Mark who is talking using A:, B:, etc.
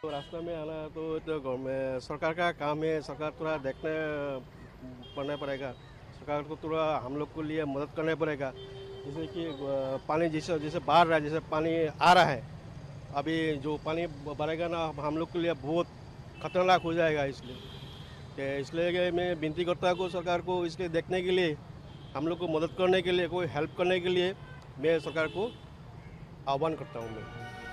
A: तो रास्ते में आना तो गवर्नमेंट सरकार का काम है। सरकार थोड़ा देखने पड़ना पड़ेगा। सरकार को थोड़ा हम लोग को लिए मदद करना पड़ेगा। जैसे कि पानी जैसे जैसे बाढ़ रहा है, जैसे पानी आ रहा है, अभी जो पानी बढ़ेगा ना हम लोग के लिए बहुत खतरनाक हो जाएगा। इसलिए कि मैं विनती करता हूँ सरकार को इसके देखने के लिए, हम लोग को मदद करने के लिए, कोई हेल्प करने के लिए मैं सरकार को आह्वान करता हूँ मैं।